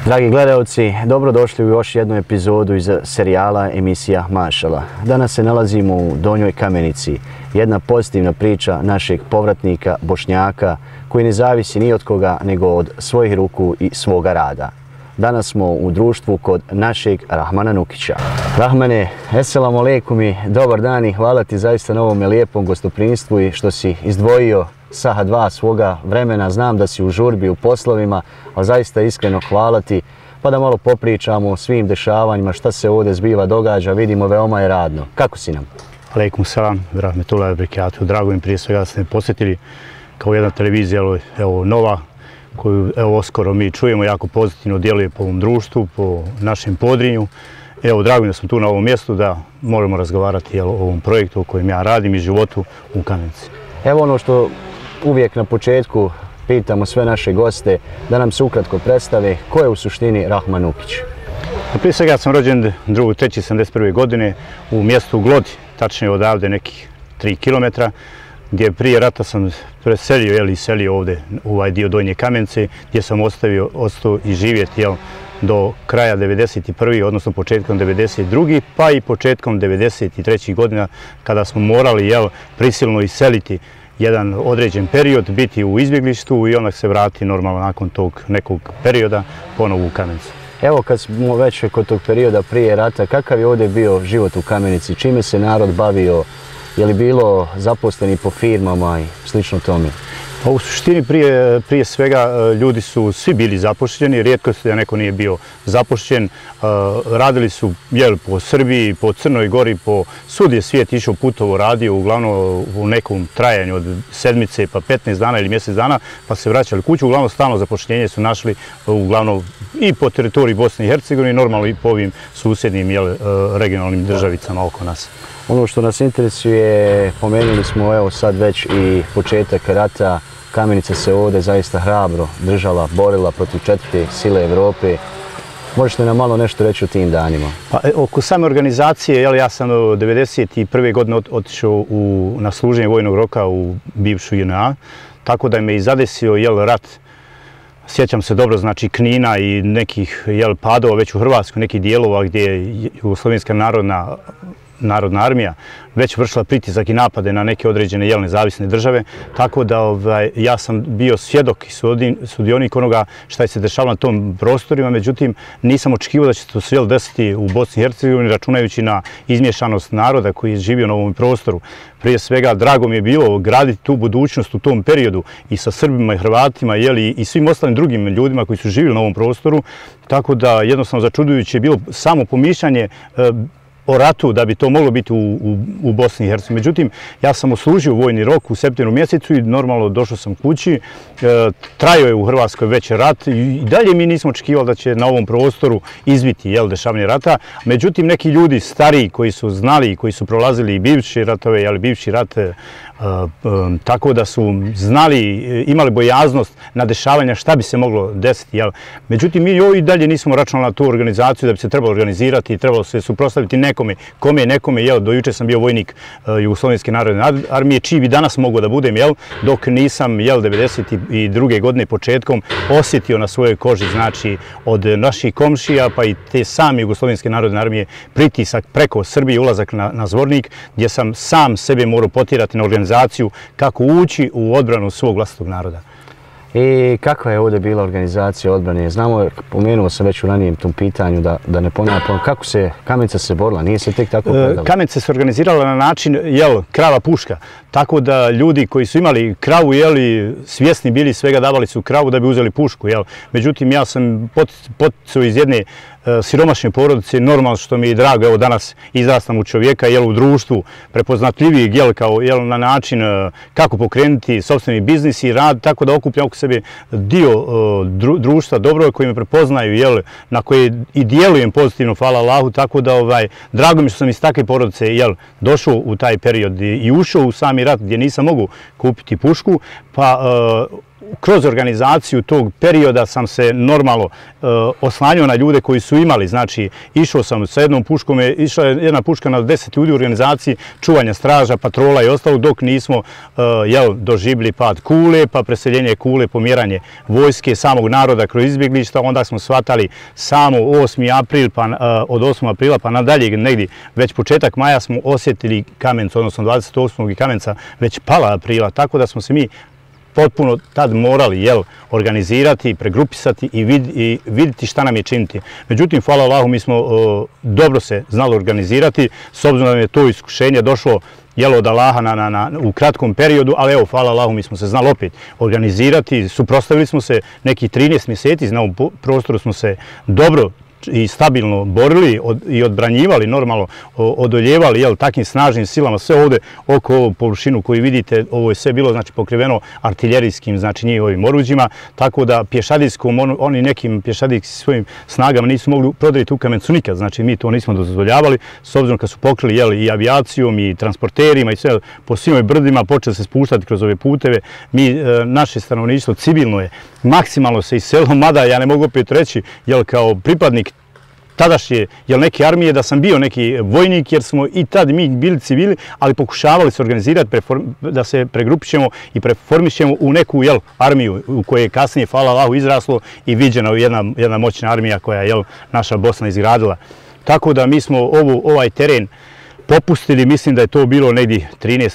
Dragi gledalci, dobrodošli u još jednu epizodu iz serijala emisija Mašala. Danas se nalazimo u Donjoj Kamenici, jedna pozitivna priča našeg povratnika Bošnjaka koji ne zavisi ni od koga nego od svojih ruku i svoga rada. Danas smo u društvu kod našeg Rahmana Nukića. Rahmane, eselamu alejkum i dobar dan i hvala ti zaista na ovome lijepom gostoprinstvu i što si izdvojio saha dva svoga vremena. Znam da si u žurbi, u poslovima, ali zaista iskreno hvala ti. Pa da malo popričamo o svim dešavanjima, šta se ovdje zbiva, događa, vidimo veoma je radno. Kako si nam? Alejkum salam, rahmetullahi ve berekatuh. Drago mi prije svega da ste me posjetili kao jedna televizija, evo nova, koju evo skoro mi čujemo, jako pozitivno djeluje po ovom društvu, po našem Podrinju. Evo, drago mi da smo tu na ovom mjestu da možemo razgovarati o ovom projektu o kojem ja radim i životu u Kamenici. Evo ono što uvijek na početku pitamo sve naše goste, da nam se ukratko predstave ko je u suštini Rahman Nukić. Prije svega ja sam rođen 2.3.71. godine u mjestu Glodi, tačnije odavde nekih 3 km, gdje prije rata sam preselio i selio ovdje u ovaj dio Donje Kamenice, gdje sam ostao i živjeti do kraja 91. odnosno početkom 92. pa i početkom 93. godina kada smo morali prisilno iseliti jedan određen period, biti u izbjeglištu i onda se vrati normalno nakon tog nekog perioda ponovo u Kamenicu. Evo kad smo već kod tog perioda prije rata, kakav je ovdje bio život u Kamenici, čime se narod bavio, je li bilo zaposleni po firmama i slično tome? U suštini prije svega ljudi su svi bili zapošljeni, rijetko se da neko nije bio zapošljen. Radili su po Srbiji, po Crnoj Gori, po svud je svijet išao putovo radio, uglavnom u nekom trajanju od sedmice pa 15 dana ili mjesec dana, pa se vraćali kuću. Uglavnom stalno zapošljenje su našli uglavnom i po teritoriji Bosne i Hercegovine, normalno i po ovim susjednim regionalnim državicama oko nas. Ono što nas interesuje, pomenuli smo evo sad već i početak rata. Kamenica se ovdje zaista hrabro držala, borila protiv četvrte sile Evrope. Možete nam malo nešto reći o tim danima? Pa, oko same organizacije, ja sam 1991. godine otišao na služenje vojnog roka u bivšu JNA, tako da me i zadesio rat. Sjećam se dobro, znači Knina i nekih padova već u Hrvatskoj, nekih dijelova gdje je Jugoslovenska narodna armija već vršila pritisak i napade na neke određene nezavisne države, tako da ja sam bio svjedok i sudionik onoga šta je se dešavalo na tom prostorima, međutim nisam očekivao da će se to desiti u Bosni i Hercegovini, računajući na izmješanost naroda koji je živio na ovom prostoru. Prije svega, drago mi je bilo graditi tu budućnost u tom periodu i sa Srbima i Hrvatima i svim ostalim drugim ljudima koji su živjeli na ovom prostoru, tako da jednostavno začudujuće je bilo samo pomišljanje o ratu da bi to moglo biti u Bosni i Hercegovini. Međutim, ja sam odslužio vojni rok u septembru mjesecu i normalno došao sam kući. Trajao je u Hrvatskoj već rat i dalje mi nismo očekivali da će na ovom prostoru izbiti dešavanje rata. Međutim, neki ljudi stariji koji su znali i koji su prolazili i bivši ratove, bivši rat, tako da su znali, imali bojaznost na dešavanja šta bi se moglo desiti. Međutim, mi i dalje nismo računali na tu organizaciju da bi se trebalo organizirati i trebalo se suprotstaviti nekome. Do juče sam bio vojnik Jugoslovenske narodne armije, čiji bi danas mogao da budem, dok nisam 1992. godine početkom osjetio na svojoj koži, znači od naših komšija pa i te same Jugoslovenske narodne armije pritisak preko Srbije, ulazak na Zvornik, gdje sam sam sebe morao potjerati na organizaciju kako ući u odbranu svog vlastitog naroda. I kakva je ovdje bila organizacija odbrane? Znamo, pomenuo sam već u ranijem tom pitanju, da ne ponavljam, kako se Kamenica se borila? Nije se tek tako predala? Kamenica se organizirala na način, krava puška. Tako da ljudi koji su imali kravu, svjesni bili svega, davali su kravu da bi uzeli pušku. Međutim, ja sam poticao iz jedne siromašne porodice, normalno što mi je drago, evo danas izrastam u čovjeka, u društvu prepoznatljivijeg, kao na način kako pokrenuti sopstveni biznis i rad, tako da okupljam oko sebe dio društva dobro koji me prepoznaju, na koje i djelujem pozitivno, hvala Allahu, tako da drago mi što sam iz takve porodice došao u taj period i ušao u sami rat gdje nisam mogu kupiti pušku, pa kroz organizaciju tog perioda sam se normalno oslanjao na ljude koji su imali, znači išao sam sa jednom puškom, išla je jedna puška na 10 ljudi u organizaciji čuvanja straža, patrola i ostalo, dok nismo doživjeli pad Kule, pa preseljenje Kule, pomjeranje vojske, samog naroda kroz izbjeglišta, onda smo shvatali samo 8. april, pa od 8. aprila pa nadalje, negdje već početak maja smo osjetili Kamencu, odnosno 28. i Kamenca već pala aprila, tako da smo se mi potpuno tad morali organizirati, pregrupisati i vidjeti šta nam je činiti. Međutim, hvala Allahu, mi smo dobro se znali organizirati, s obzirom da nam je to iskušenje došlo od Allaha u kratkom periodu, ali evo, hvala Allahu, mi smo se znali opet organizirati, suprotstavili smo se nekih 13 mjeseci, na ovom prostoru smo se dobro i stabilno borili i odbranjivali, normalno odoljevali takvim snažnim silama, sve ovdje oko ovu površinu koju vidite, ovo je sve bilo znači pokriveno artiljerijskim, znači njihovim oruđima, tako da pješadijskom, oni nekim pješadijskim svojim snagama nisu mogli prodati tu Kamencu nikad, znači mi to nismo dozvoljavali, s obzirom kad su pokrili i avijacijom i transporterima i sve po svim ovim brdima, počeli se spuštati kroz ove puteve, naše stanovništvo civilno je maksimalno se iselilo, mada ja ne mogu opet reći, kao pripadnik tadašnje neke armije, da sam bio neki vojnik, jer smo i tad mi bili civili, ali pokušavali se organizirati da se pregrupićemo i preformišemo u neku armiju u kojoj je kasnije, hvala Allahu, izraslo i viđena jedna moćna armija koja je naša Bosna izgradila. Tako da mi smo ovaj teren popustili, mislim da je to bilo negdje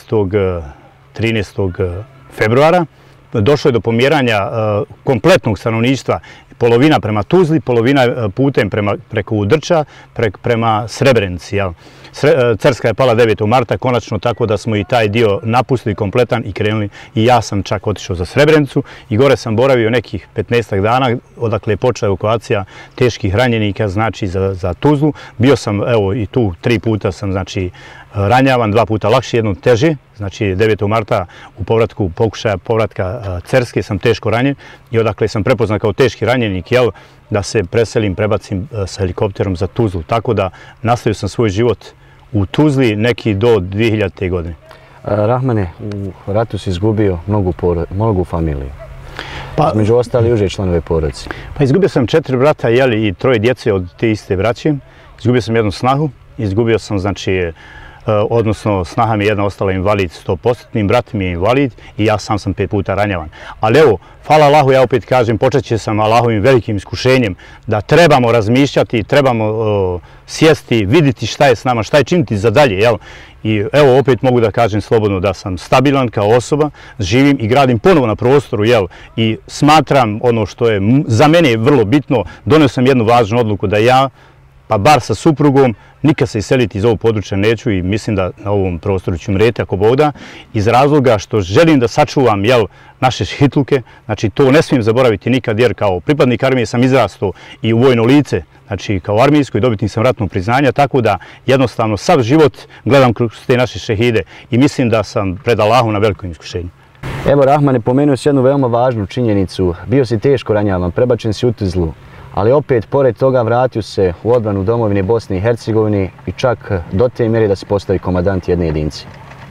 13. februara. Došlo je do pomjeranja kompletnog stanovništva, polovina prema Tuzli, polovina putem preko Udrča, prema Srebrenici. Cerska je pala 9. marta, konačno, tako da smo i taj dio napustili kompletan i krenuli. I ja sam čak otišao za Srebrenicu i gore sam boravio nekih 15 dana, odakle je počela evakuacija teških ranjenika, znači za Tuzlu. Bio sam, evo, i tu 3 puta sam, znači, ranjavan, 2 puta lakše, jednom teže. Znači, 9. marta u pokušaja povratka Cerske sam teško ranjen i odakle sam prepoznat kao teški ranjenik, da se preselim, prebacim sa helikopterom za Tuzlu. Tako da nastavio sam svoj život u Tuzli neki do 2000. godine. Rahmane, u ratu si izgubio mnogu familiju. Među ostali uže članove porodice. Pa izgubio sam 4 brata i 3 djece od te iste braće. Izgubio sam jednu snahu, izgubio sam, znači, odnosno snaha mi je jedna ostala invalid 100%, brat mi je invalid i ja sam 5 puta ranjavan. Ali evo, hvala Allahu, ja opet kažem, počet će sam Allahovim velikim iskušenjem da trebamo razmišljati, trebamo sjesti, vidjeti šta je s nama, šta je činiti za dalje. I evo, opet mogu da kažem slobodno da sam stabilan kao osoba, živim i gradim ponovo na prostoru i smatram ono što je za mene vrlo bitno, donio sam jednu važnu odluku da ja, pa bar sa suprugom, nikad se iseliti iz ovog područja neću i mislim da na ovom prostoru ću umreti ako Bog da, iz razloga što želim da sačuvam naše šihitluke, znači to ne smijem zaboraviti nikad jer kao pripadnik armije sam izrastao i u vojno lice, znači kao armijsko i dobitnik sam ratnog priznanja, tako da jednostavno sav život gledam kroz te naše šehide i mislim da sam pred Allahom na velikom iskušenju. Evo, Rahmane, pomenuo si jednu veoma važnu činjenicu, bio si teško ranjavan, prebačen si u Tuzlu, ali opet, pored toga, vratio se u odbranu domovine Bosne i Hercegovine i čak do te mjere da se postavi komandant jedne jedinice.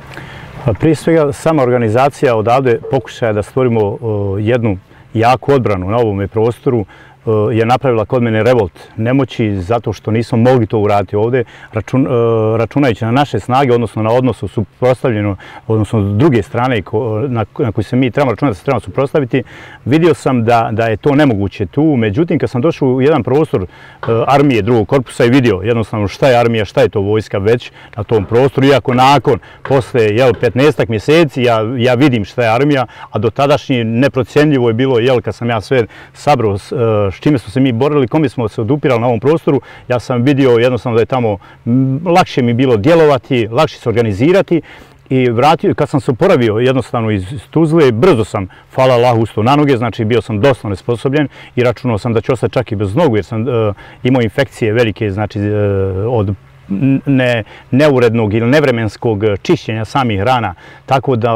Prije svega, sama organizacija odavde pokušaja da stvorimo jednu jaku odbranu na ovome prostoru je napravila kod mene revolt nemoći zato što nismo mogli to uraditi ovdje, računajući na naše snage, odnosno na odnosu suprotstavljeno, odnosno s druge strane na koji se mi trebamo računati da se trebamo suprotstaviti, vidio sam da je to nemoguće tu. Međutim, kad sam došao u jedan prostor armije drugog korpusa i vidio jednostavno šta je armija, šta je to vojska već na tom prostoru, iako nakon, posle 15 mjeseci, ja vidim šta je armija, a do tadašnje neprocjenljivo je bilo, kad sam ja sve sabrao s čime smo se mi borili, kome smo se odupirali na ovom prostoru, ja sam vidio jednostavno da je tamo lakše mi bilo djelovati, lakše se organizirati i vratio, kad sam se oporavio jednostavno iz Tuzle, brzo sam, hvala Allahu, ustao na noge, znači bio sam dosta nesposobljen i računao sam da ću ostati čak i bez nogu jer sam imao infekcije velike, znači od neurednog ili nevremenskog čišćenja samih rana. Tako da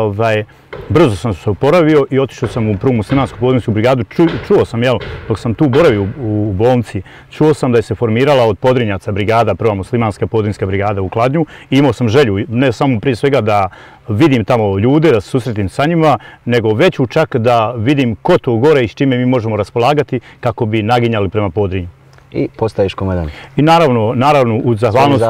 brzo sam se oporavio i otišao sam u prvu muslimansku podrinjsku brigadu. Čuo sam, dok sam tu boravio u bolnici, čuo sam da je se formirala od Podrinjaca brigada, prva muslimanska podrinjska brigada u Kladnju. I imao sam želju, ne samo prije svega da vidim tamo ljude, da se susretim sa njima, nego veću čak da vidim ko to gore i s čime mi možemo raspolagati kako bi naginjali prema Podrinju. I postaješ komandant. I naravno, uz zahvalnost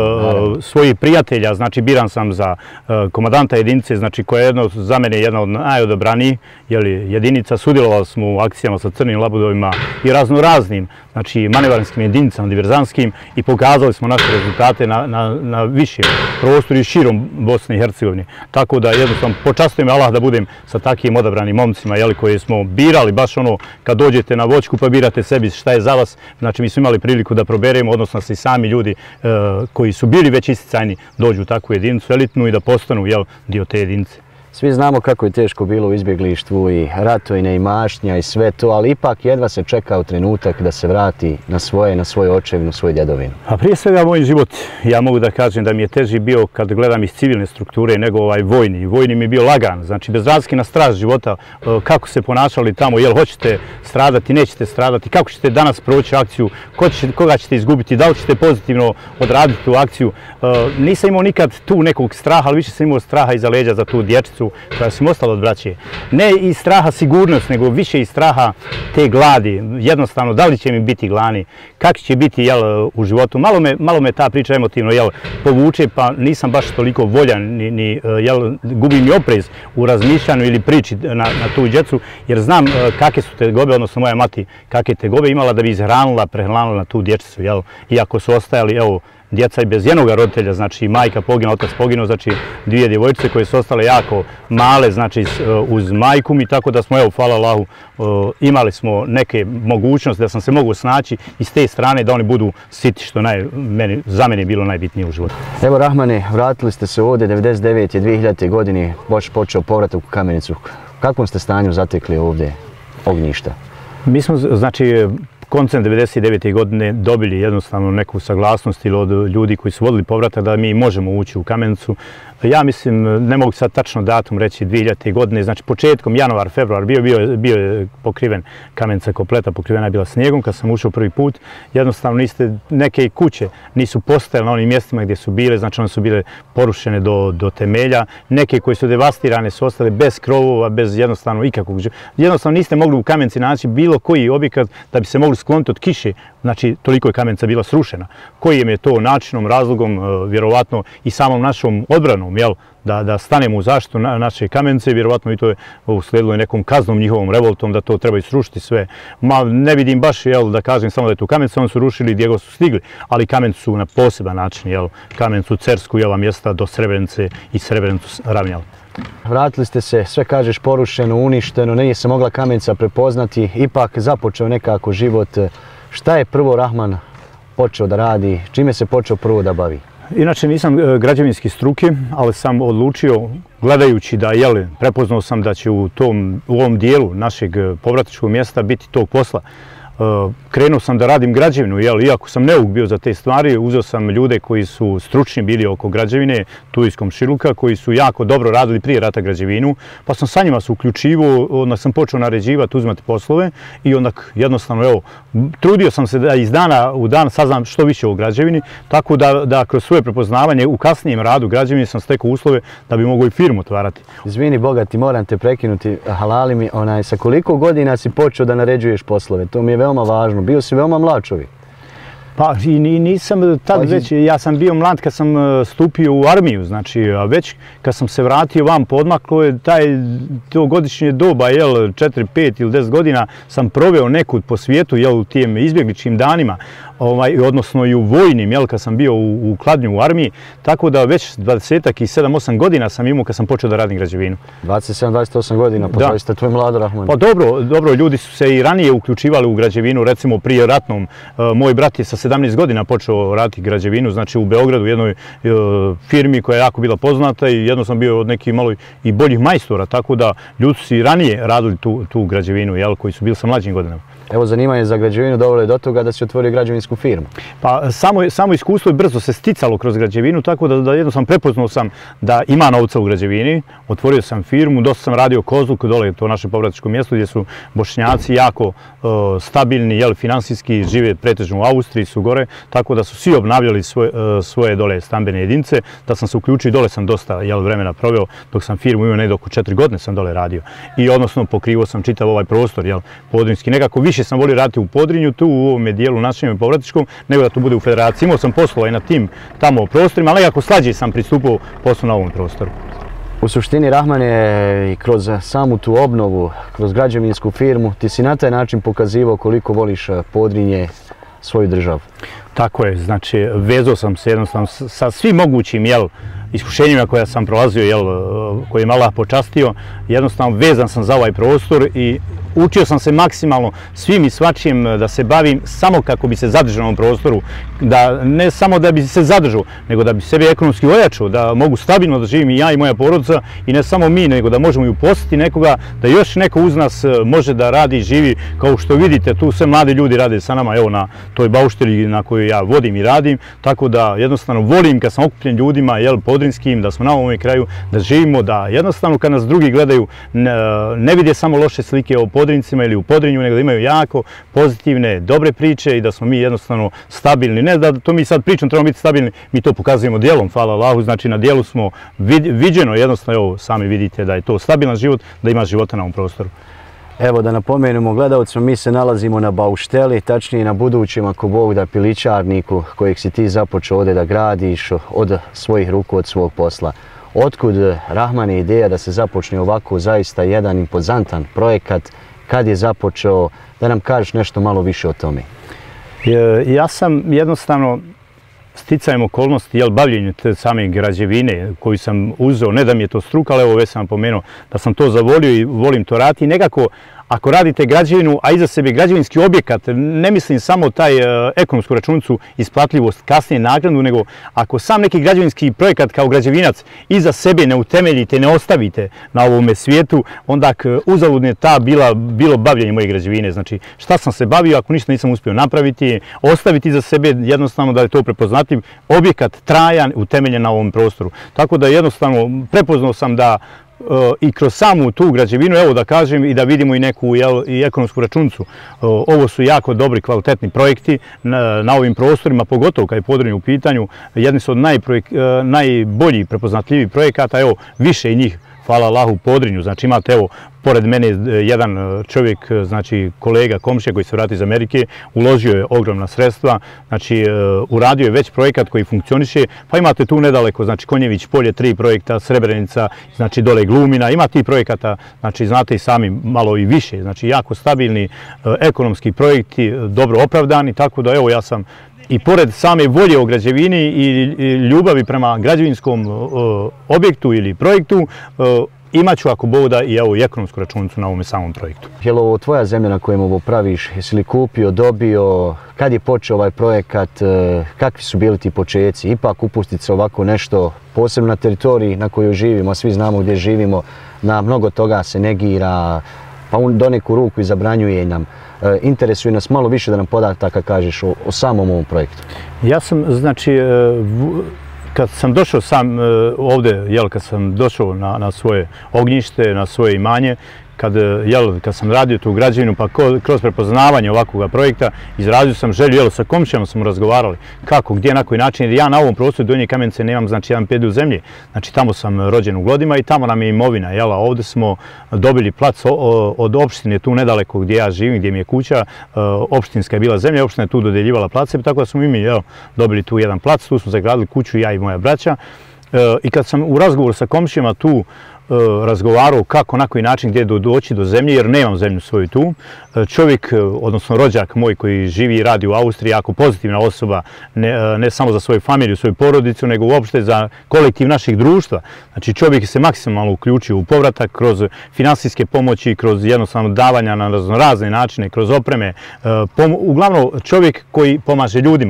svojih prijatelja, znači biran sam za komandanta jedinice, znači koja je za mene jedna od najodobranijih jedinica. Sudjelovali smo u akcijama sa crnim labudovima i raznoraznim, znači manevarskim jedinicama, diverzanskim, i pokazali smo naše rezultate na višem prostoru i širom Bosne i Hercegovine. Tako da jednostavno počastujem Allah da budem sa takvim odabranim momcima koje smo birali, baš ono kad dođete na voćku pa birate sebi šta je za vas. Znači mi smo imali priliku da proberemo, odnosno da se i sami ljudi koji su bili već isticajni dođu u takvu jedinicu elitnu i da postanu dio te jedinice. Svi znamo kako je teško bilo u izbjeglištvu i ratovine i mašnja i sve to, ali ipak jedva se čekao trenutak da se vrati na svoju očevinu, svoju djedovinu. A prije svega moj život, ja mogu da kažem da mi je teži bio kad gledam iz civilne strukture nego vojni. Vojni mi je bio lagan, znači bez razlike na strast života, kako se ponašali tamo, jel hoćete stradati, nećete stradati, kako ćete danas proći akciju, koga ćete izgubiti, da li ćete pozitivno odraditi tu akciju. Nisam imao nikad tu nekog straha, ali više sam imao straha iza leđa za tu dječicu koja sam ostala od braće. Ne iz straha sigurnost, nego više iz straha te gladi. Jednostavno, da li će mi biti glani, kako će biti u životu. Malo me ta priča emotivno povuče, pa nisam baš toliko voljan, gubim i oprez u razmišljanju ili priči na tu djecu, jer znam kakve su tegobe, odnosno moja mati kakve tegobe imala da bi izhranila, prehranila na tu dječicu. Iako su ostajali, djeca i bez jednog roditelja, znači majka poginula, otac poginuo, znači dvije djevojčice koje su ostale jako male, znači uz majku mi, tako da smo, hvala Allahu, imali smo neke mogućnosti da sam se mogu snaći i s te strane da oni budu siti, što za mene je bilo najbitnije u životu. Evo Rahmane, vratili ste se ovdje, 99. 2000. godine, baš počeo povratak u Kamenicu. U kakvom ste stanju zatekli ovdje ognjišta? Mi smo, znači, koncem 99. godine dobili jednostavno neku saglasnost ili od ljudi koji su vodili povratak da mi možemo ući u Kamenicu. Ja mislim, ne mogu sad tačno datum reći 2000. godine, znači početkom januar, februar bio je pokriven Kamenica kompleta, pokrivena je bila snijegom. Kad sam ušao prvi put, jednostavno neke kuće nisu postojale na onim mjestima gdje su bile, znači one su bile porušene do temelja. Neke koje su devastirane su ostale bez krovova, bez jednostavno ikakvog. Jednostavno niste mogli u Kamenici naći bilo koji objekat da bi se mogli skloniti od kiše, znači toliko je Kamenica bila srušena. Kojim je to načinom, razlogom, vjerovatno i samom našom odbranom, da stanemo u zaštitu naše Kamenice, vjerovatno i to je uslijedilo i nekom kaznom njihovom revoltom da to treba srušiti sve. Ne vidim baš, da kažem samo da je tu Kamenica, oni su rušili gdje su stigli, ali Kamenicu na poseban način, Kamenicu Cersku i ova mjesta do Srebrenice i Srebrenicu ravnjali. Vratili ste se, sve kažeš porušeno, uništeno, nije se mogla Kamenica prepoznati, ipak započeo nekako život. Šta je prvo Rahman počeo da radi, čime se počeo prvo da bavi? Inače nisam građevinski struke, ali sam odlučio, gledajući da prepoznao sam da će u ovom dijelu našeg povratničkog mjesta biti tog posla. Krenuo sam da radim građevinu, iako sam neuk bio za te stvari, uzeo sam ljude koji su stručni bili oko građevine, tu iz komšiluka, koji su jako dobro radili prije rata građevinu, pa sam sa njima se uključivao, onda sam počeo naređivati, uzimati poslove i onda jednostavno, trudio sam se da iz dana u dan saznam što više o građevini, tako da kroz svoje prepoznavanje u kasnijem radu građevine sam stekao uslove da bi mogao i firmu otvarati. Izvini bogati, moram te prekinuti, halali mi, sa koliko godina si počeo da naređuješ poslove? To mi je veoma važno. Bio si veoma mlad čovjek. Pa i nisam tad već, ja sam bio mlad kad sam stupio u armiju, znači, a već kad sam se vratio vam podmaklo je to godišnje doba, 4, 5 ili 10 godina sam proveo nekud po svijetu, u tim izbjegličkim danima, odnosno i u vojnim, kad sam bio u Kladnju u armiji, tako da već 20-ak i 7-8 godina sam imao kad sam počeo da radim građevinu. 27-28 godina, pa zaista to je mlado, Rahman. Pa dobro, ljudi su se i ranije uključivali u građevinu, recimo prije ratnom, moj brat je sa 17 godina počeo raditi građevinu, znači u Beogradu u jednoj firmi koja je jako bila poznata i jedno sam bio od nekih malo i boljih majstora, tako da ljudi su i ranije radili tu građevinu, koji su bili sa mlađim godinama. Evo, zanimanje za građevinu dovelo je do toga da si otvorio građevinsku firmu. Pa samo iskustvo je brzo se sticalo kroz građevinu, tako da jednostavno prepoznao sam da ima novca u građevini. Otvorio sam firmu, dosta sam radio Kozluk, dole to naše povratničko mjesto gdje su Bošnjaci jako stabilni, finansijski, žive pretežno u Austriji, su gore, tako da su svi obnavljali svoje dole stambene jedinice. Da sam se uključio i dole sam dosta vremena proveo dok sam firmu imao, negdje oko 4 godine sam dole radio. I odnosno pokrivo sam čitav ovaj prostor, podrinjski. Nekako više sam volio raditi u Podrinju, tu u ovome dijelu našem povratničkom, nego da to bude u Federaciji. Imao sam poslova i na tim tamo prostorima, ali nekako slađe sam pristupao poslu na ovom prostoru. U suštini, Rahman, je i kroz samu tu obnovu, kroz građevinsku firmu, ti si na taj način pokazivao koliko voliš Podrinje, svoju državu. Tako je, znači vezao sam se jednostavno sa svim mogućim iskušenjima koja sam prolazio, koje me Allah počastio, jednostavno vezan sam za ovaj prostor i učio sam se maksimalno svim i svačim da se bavim samo kako bi se zadržao na ovom prostoru, da ne samo da bi se zadržao, nego da bi sebe ekonomski ojačao, da mogu stabilno da živim i ja i moja porodica i ne samo mi, nego da možemo i uposliti nekoga, da još neko uz nas može da radi i živi, kao što vidite, tu sve mladi ljudi rade sa nama, evo na toj baušteli na kojoj ja vodim i radim, tako da jednostavno volim kad sam okupljen ljudima, podrinskim, da smo na ovome kraju, da živimo, da jednostavno kad nas drugi gledaju ne vide samo loše slike o Podrinjcima ili u Podrinju, nego da imaju jako pozitivne, dobre priče i da smo mi jednostavno stabilni. Ne da to mi sad pričamo, trebamo biti stabilni, mi to pokazujemo djelom, hvala Allahu, znači na djelu smo viđeno, jednostavno, evo, sami vidite da je to stabilan život, da ima života na ovom prostoru. Evo, da napomenemo gledalcima, mi se nalazimo na baušteli, tačnije na budućem, ako Bog da, pilićarniku kojeg si ti započeo ovdje da gradiš od svojih ruku, od svog posla. Otkud, Rahmane, ideja da se započne ovako zaista jedan impozantan projekat, kad je započeo, da nam kažeš nešto malo više o tome? Ja sam jednostavno sticajem okolnosti, bavljenju te same građevine koju sam uzeo, ne da mi je to struka, ali evo već sam pomenuo da sam to zavolio i volim to raditi. Nekako, ako radite građevinu, a iza sebe građevinski objekat, ne mislim samo taj ekonomsku računicu, isplatljivost, kasnije naknadu, nego ako sam neki građevinski projekat kao građevinac iza sebe ne utemeljite, ne ostavite na ovome svijetu, onda uzaludno je bilo bavljenje moje građevine. Znači, šta sam se bavio ako ništa nisam uspio napraviti, ostaviti iza sebe, jednostavno da je to prepoznatljiv objekat, trajan, utemeljen na ovom prostoru. Tako da jednostavno prepoznao sam da i kroz samu tu građevinu, evo da kažem, i da vidimo i neku i ekonomsku računicu. Ovo su jako dobri, kvalitetni projekti na ovim prostorima, pogotovo kad je Podrinje u pitanju. Jedni su od najboljih prepoznatljivih projekata, evo, više i njih, hvala Allahu, u Podrinju. Znači imate, evo, pored mene jedan čovjek, znači kolega, komšija koji se vrati iz Amerike, uložio je ogromna sredstva, znači uradio je već projekat koji funkcioniše, pa imate tu nedaleko, znači Konjević polje, 3 projekta, Srebrenica, znači dole Glumina, ima tih projekata, znači znate i sami malo i više, znači jako stabilni ekonomski projekti, dobro opravdani, tako da evo ja sam i pored same volje o građevini i ljubavi prema građevinskom objektu ili projektu, imat ću, ako Bog da, i ekonomsku računicu na ovom samom projektu. Je li ovo tvoja zemlja na kojem ovo praviš? Jesi li kupio, dobio? Kad je počeo ovaj projekat? Kakvi su bili ti počeci? Ipak upustiti se ovako nešto, posebno na teritoriji na kojoj živimo, a svi znamo gdje živimo, na mnogo toga se negira, pa do neku ruku i zabranjuje nam. Interesuje nas malo više da nam podataka kažeš o samom ovom projektu. Ja sam, znači, kad sam došao sam ovdje, kad sam došao na svoje ognjište, na svoje imanje, kad sam radio tu građevinu, pa kroz prepoznavanje ovakvog projekta, izrazio sam želju, sa komšijama smo razgovarali kako, gdje, na koji način, jer ja na ovom prostoru Donje Kamenice nemam, znači, jedan pedalj zemlje, znači tamo sam rođen u Glodima i tamo nam je imovina, ovdje smo dobili plac od opštine tu nedaleko gdje ja živim, gdje mi je kuća, opštinska je bila zemlja, opština je tu dodeljivala place, tako da smo i mi dobili tu jedan plac, tu smo zagradili kuću, ja i moja braća, i kad sam u razgovoru sa komšijama tu razgovarao kako, na koji način, gdje doći do zemlje, jer nemam zemlju svoju tu. Čovjek, odnosno rođak moj koji živi i radi u Austriji, jako pozitivna osoba, ne samo za svoju familiju, svoju porodicu, nego uopšte za kolektiv naših društva. Znači čovjek se maksimalno uključio u povratak kroz finansijske pomoći, kroz jednostavno davanja na razne načine, kroz opreme. Uglavnom čovjek koji pomaže ljudima.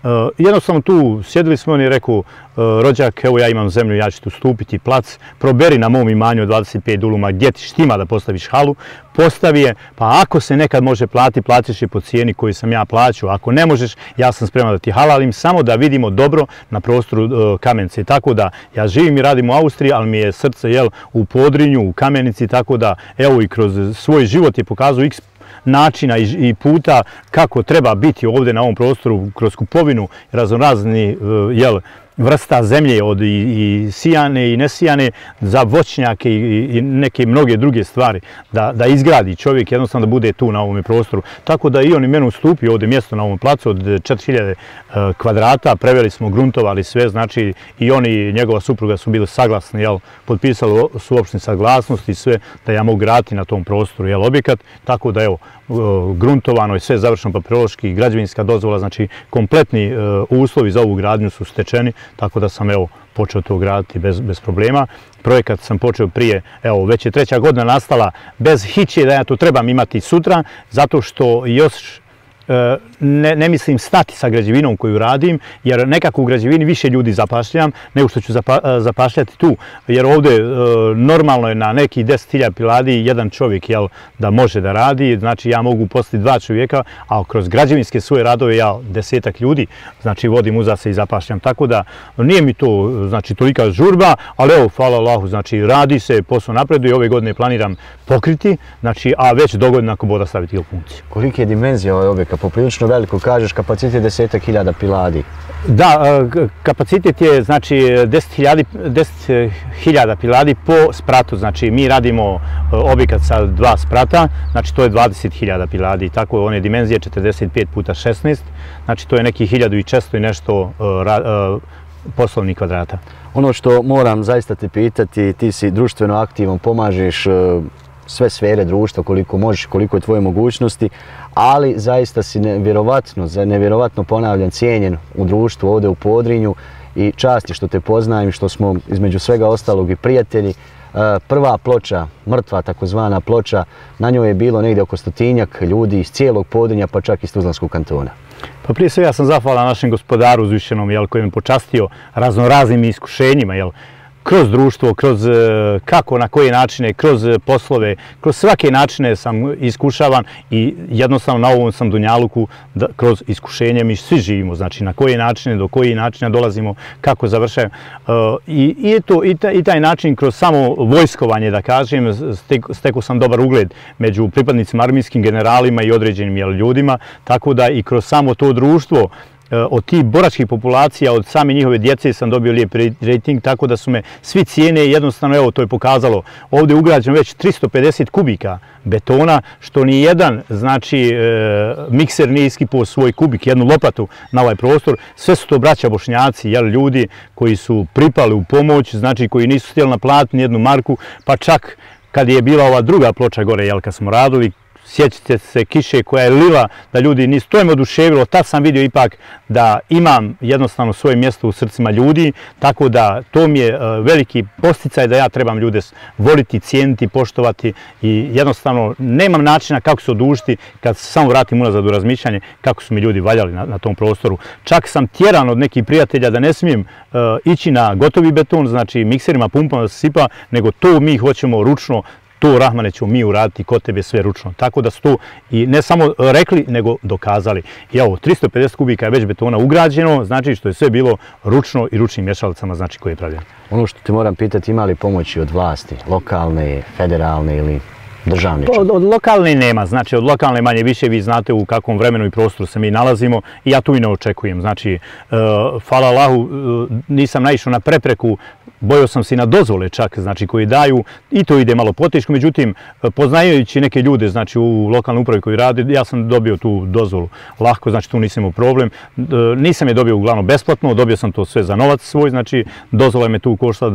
Jednostavno tu sjedili smo, on je rekao, rođak, evo ja imam zemlju, ja ću tu stupiti plac, proberi na mom imanju 25 duluma gdje ti štima da postaviš halu, postavi je, pa ako se nekad može platiti, platiš je po cijeni koju sam ja plaćao, ako ne možeš, ja sam spreman da ti halalim, samo da vidimo dobro na prostoru Kamenice. Tako da ja živim i radim u Austriji, ali mi je srce u Podrinju, u Kamenici, tako da evo i kroz svoj život je pokazao x načina i puta kako treba biti ovdje na ovom prostoru kroz kupovinu raznorazni vrsta zemlje od i sijane i nesijane za voćnjake i neke mnoge druge stvari da izgradi čovjek, jednostavno da bude tu na ovom prostoru. Tako da i on i meni ustupio ovdje mjesto na ovom placu od 4000 kvadrata, preveli smo, gruntovali sve, znači i on i njegova supruga su bili saglasni, potpisali su opštine saglasnosti i sve da ja mogu graditi na tom prostoru objekat, tako da evo, gruntovano je sve završeno papirološki, građevinska dozvola, znači kompletni uslovi za ovu gradnju su stečeni, tako da sam evo počeo to graditi bez problema. Projekat sam počeo prije, evo već je 3. godina nastala bez hiće da ja to trebam imati sutra, zato što još ne mislim stati sa građevinom koju radim, jer nekako u građevini više ljudi zapašljam nego što ću zapašljati tu. Jer ovdje normalno je na nekih 10.000 piladi jedan čovjek da može da radi, znači ja mogu posliti 2 čovjeka, a kroz građevinske svoje radove ja 10-ak ljudi, znači vodim uza se i zapašljam. Tako da nije mi to znači tolika žurba, ali evo, hvala Allahu, znači radi se, posao napreduje i ove godine planiram pokriti, znači, a već dogodine ako boda staviti u funkciju. Kolike je dimenzija ovaj objekt? Poprilično veliko, kažeš, kapacitet 10.000 piladi. Da, kapacitet je znači 10.000 piladi po spratu, znači mi radimo objekat sa 2 sprata, znači to je 20.000 piladi, tako je one dimenzije 45 puta 16, znači to je nekih 1400 i nešto poslovnih kvadrata. Ono što moram zaista te pitati, ti si društveno aktivan, pomažeš sve sfere društva koliko možeš, koliko je tvoje mogućnosti, ali zaista si nevjerovatno ponavljam, cijenjen u društvu ovdje u Podrinju i čast je što te poznajem i što smo između svega ostalog i prijatelji. Prva ploča, mrtva takozvana ploča, na njoj je bilo negdje oko 100-tinjak ljudi iz cijelog Podrinja, pa čak iz Tuzlanskog kantona. Pa prije svega sam zahvalan našem gospodaru uzvišenom koji me počastio raznoraznim iskušenjima, kroz društvo, kroz kako, na koje načine, kroz poslove, kroz svake načine sam iskušavan i jednostavno na ovom sam dunjaluku kroz iskušenje mi svi živimo, znači na koje načine, do kojih načina dolazimo, kako završajem. I taj način kroz samo vojskovanje, da kažem, stekao sam dobar ugled među pripadnicima, armijskim generalima i određenim ljudima, tako da i kroz samo to društvo od tih boračkih populacija, od same njihove djece sam dobio lijep rating, tako da su me svi cijene, jednostavno, evo, to je pokazalo. Ovdje je ugrađeno već 350 kubika betona, što ni jedan, znači, mikser nije iskipao svoj kubik, jednu lopatu na ovaj prostor. Sve su to braća Bošnjaci, ljudi koji su pripali u pomoć, znači, koji nisu htjeli naplatiti ni jednu marku, pa čak kad je bila ova druga ploča gore, kad smo radili, sjećate se kiše koja je lila, da ljudi nisu, to je me oduševilo, tad sam vidio ipak da imam jednostavno svoje mjesto u srcima ljudi, tako da to mi je veliki posticaj da ja trebam ljude voliti, cijeniti, poštovati i jednostavno nemam načina kako se odužiti kad se samo vratim unazad u razmišljanje kako su mi ljudi valjali na tom prostoru. Čak sam tjeran od nekih prijatelja da ne smijem ići na gotovi beton, znači mikserima, pumpama da se sipa, nego to mi hoćemo ručno, to, Rahmane, ćemo mi uraditi kod tebe sve ručno. Tako da su to i ne samo rekli, nego dokazali. I evo, 350 kubika je već betona ugrađeno, znači što je sve bilo ručno i ručnim mješalicama, znači koje je pravljeno. Ono što te moram pitati, ima li pomoći od vlasti, lokalne, federalne ili državne? Od lokalne nema, znači od lokalne manje više vi znate u kakvom vremenu i prostoru se mi nalazimo i ja tu i ne očekujem. Znači, hvala Allahu, nisam naišao na prepreku, bojao sam se i na dozvole čak, znači koji daju i to ide malo poteško, međutim, poznajući neke ljude, znači u lokalnoj upravi koji rade, ja sam dobio tu dozvolu lahko, znači tu nisam imao problem. Nisam je dobio uglavnom besplatno, dobio sam to sve za novac svoj, znači dozvola me tu koštala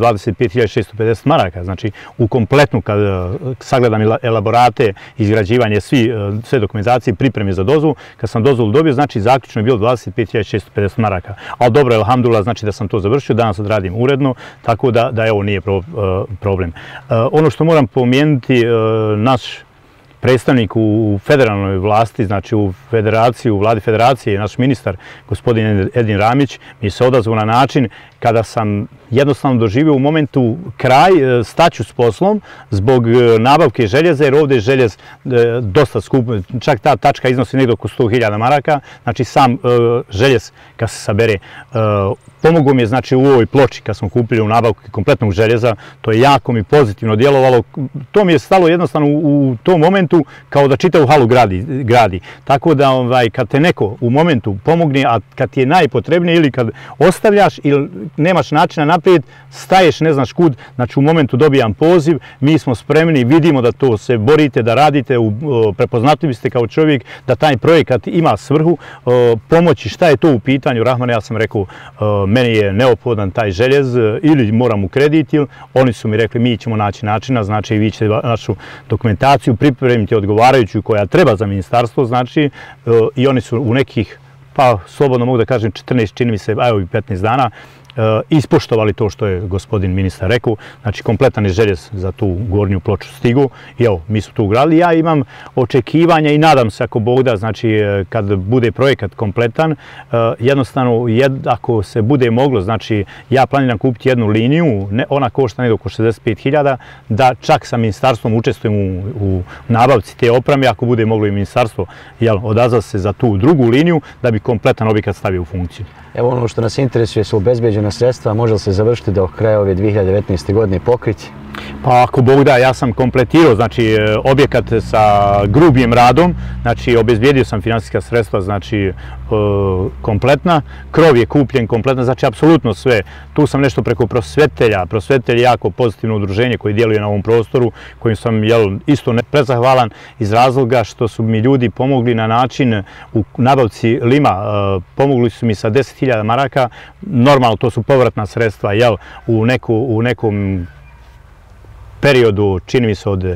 25.650 maraka, znači u kompletnu kad sagledam elaborate, izgrađivanje, sve dokumentacije, pripreme za dozvolu, kad sam dozvolu dobio, znači zaključno je bilo 25.650 maraka. Ali dobro, alhamdulillah, znači da sam to završio, danas odradim uredno, tako da evo nije problem. Ono što moram pomijeniti, naš predstavnik u federalnoj vlasti, znači u vladi federacije, naš ministar, gospodin Edin Ramić, mi se odazvao na način kada sam jednostavno doživio u momentu kraj, staću s poslom zbog nabavke željeza, jer ovdje je željez dosta skup, čak ta tačka iznosi negdje oko 100.000 maraka, znači sam željez kad se sabere. Pomogao mi je znači u ovoj ploči kad smo kupili u nabavku kompletnog željeza, to je jako mi pozitivno djelovalo, to mi je stalo jednostavno u tom momentu kao da čitavu halu gradi. Tako da kad te neko u momentu pomogne, a kad ti je najpotrebnije ili kad ostavljaš ili nemaš načina naprijed, staješ ne znaš kud, znači u momentu dobijam poziv, mi smo spremni, vidimo da to se borite, da radite, prepoznatljivi ste kao čovjek, da taj projekat ima svrhu, pomoći šta je to u pitanju. Rahmane, ja sam rekao, meni je neophodan taj željez ili moram u kredit, ili oni su mi rekli mi ćemo naći načina, znači vi ćete našu dokumentaciju pripremiti odgovarajuću koja treba za ministarstvo, znači i oni su u nekih, pa slobodno mogu da kažem 14, čini mi se, evo i 15 dana, ispoštovali to što je gospodin ministar rekao, znači kompletan je željez za tu gornju ploču stigu i evo, mi su tu ugradili. Ja imam očekivanja i nadam se ako Bog da, znači kad bude projekat kompletan, jednostavno ako se bude moglo, znači ja planiram kupiti jednu liniju, ona košta negdje oko 65.000, da čak sa ministarstvom učestvujem u nabavci te opreme, ako bude moglo i ministarstvo odazva se za tu drugu liniju, da bi kompletan objekat stavio u funkciju. Evo ono što nas interesuje su obezbeđena sredstva, može li se završiti do kraja ove 2019. godine pokriti? Pa ako Bog da, ja sam kompletirao, znači objekat sa grubim radom, znači obezbijedio sam finansijska sredstva, znači kompletna, krov je kupljen kompletna, znači apsolutno sve. Tu sam nešto preko prosvetelja, prosvetelj je jako pozitivno udruženje koje djeluje na ovom prostoru, kojim sam isto prezahvalan iz razloga što su mi ljudi pomogli na način u nabavci lima, pomogli su mi sa 10.000 maraka, normalno to su povratna sredstva, u nekom periodu, čini mi se od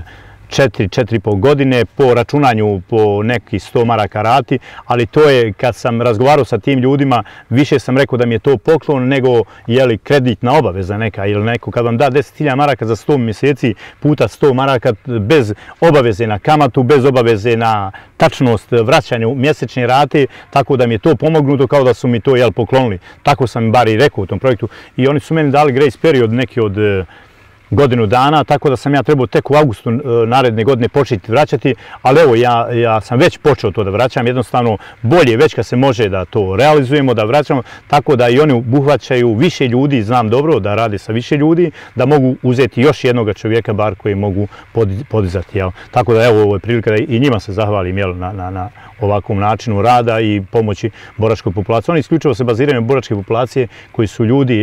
4,5 godine, po računanju po nekih 100 maraka rati, ali to je, kad sam razgovarao sa tim ljudima, više sam rekao da mi je to poklon nego kreditna obaveza neka, ili neko kad vam da 10.000 maraka za 100 mjeseci puta 100 maraka bez obaveze na kamatu, bez obaveze na tačnost vraćanja mjesečne rate, tako da mi je to pomognuto kao da su mi to poklonili. Tako sam bar i rekao u tom projektu i oni su meni dali grace period neki od godinu dana, tako da sam ja trebao tek u avgustu naredne godine početi vraćati, ali evo ja sam već počeo to da vraćam, jednostavno bolje već kad se može da to realizujemo, da vraćamo, tako da i oni obuhvaćaju više ljudi, znam dobro da rade sa više ljudi, da mogu uzeti još jednog čovjeka bar koji mogu podizati. Tako da evo ovo je prilika da i njima se zahvalim na ovakvom načinu rada i pomoći boračkoj populaciji. Oni isključivo se baziraju na boračke populacije koji su ljudi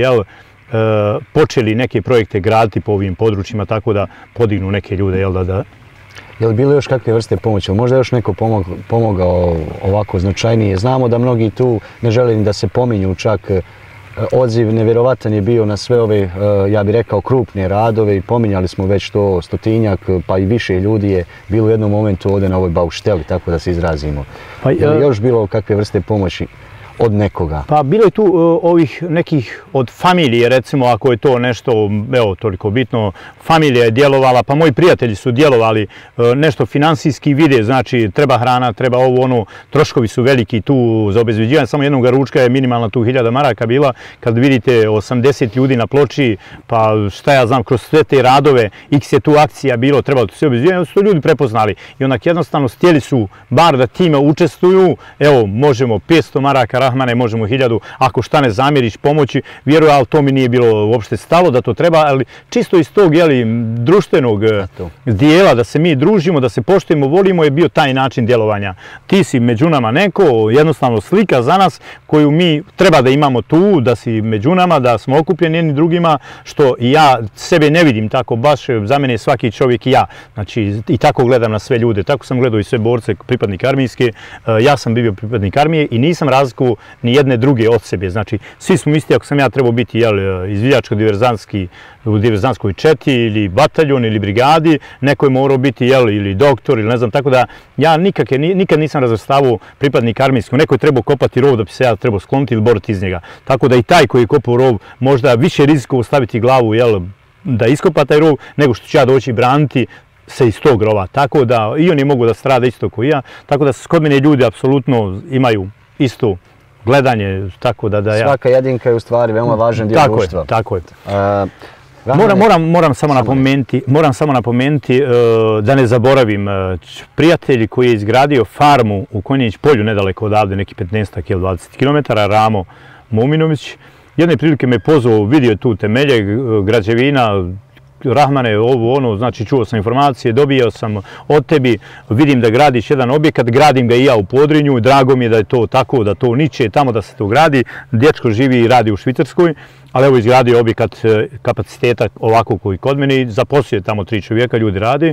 počeli neke projekte graditi po ovim područjima, tako da podignu neke ljude, Je li bilo još kakve vrste pomoći? Možda još neko pomogao ovako značajnije? Znamo da mnogi tu ne žele ni da se pominju, čak odziv nevjerovatan je bio na sve ove, ja bih rekao, krupne radove i pominjali smo već to 100-tinjak, pa i više ljudi je bilo u jednom momentu ovdje na ovoj baušteli, tako da se izrazimo. Je li još bilo kakve vrste pomoći od nekoga? Pa bilo je tu ovih nekih od familije, recimo ako je to nešto, evo toliko bitno, familija je djelovala, pa moji prijatelji su djelovali, nešto finansijski vide, znači treba hrana, treba ovo, ono, troškovi su veliki tu za obezbeđivanje, samo jednog ručka je minimalna tu 1000 maraka bila, kad vidite 80 ljudi na ploči, pa šta ja znam, kroz sve te radove, x je tu akcija bilo, trebalo to sve obezbeđivanje, su to ljudi prepoznali i onak jednostavno htjeli su bar da time učestvuju, evo možemo 500 maraka, Rahmane, možemo 1000, ako šta ne zamjeriš pomoći, vjerujem, ali to mi nije bilo uopšte stalo da to treba, ali čisto iz tog društvenog dijela da se mi družimo, da se poštujemo, volimo je bio taj način djelovanja. Ti si među nama neko, jednostavno slika za nas koju mi treba da imamo tu, da si među nama, da smo okupljeni jedni drugima, što ja sebe ne vidim tako, baš za mene je svaki čovjek i ja. Znači i tako gledam na sve ljude, tako sam gledao i sve borce, pripadnike armijske, ja sam bio pripadnik armije i nisam razlikovao ni jedne druge od sebe. Znači, svi smo isti, ako sam ja trebao biti izviđačko-diverzantski u diverzantskoj četi ili bataljon ili brigadi, neko je morao biti ili doktor ili ne znam, tako da ja nikad nisam razvrstavao pripadnik armijski. Neko je trebao kopati rov da bi se ja trebao skloniti ili boriti iz njega. Tako da i taj koji je kopao rov možda više rizikovao staviti glavu da iskopa taj rov nego što ću ja doći braniti se iz tog rova, tako da i oni mogu da strada isto kao i ja, tako da kod mene ljudi apsolutno imaju isto gledanje, tako da ja... Svaka jedinka je u stvari veoma važan dio društva. Tako je. Moram samo napomenuti da ne zaboravim prijatelji koji je izgradio farmu u Konjanić polju nedaleko odavde, neki 15 ili 20 km, Ramo Muminović. Jedne prilike me pozvao, vidio tu temelje, građevina, Rahmane, ovo, ono, znači čuo sam informacije, dobio sam od tebi, vidim da gradiš jedan objekat, gradim ga i ja u Podrinju, drago mi je da je to tako, da to niče tamo da se to gradi. Dječko živi i radi u Švicarskoj, ali evo izgradio objekat kapaciteta ovako koji kod mene i zaposlio tamo 3 čovjeka, ljudi rade.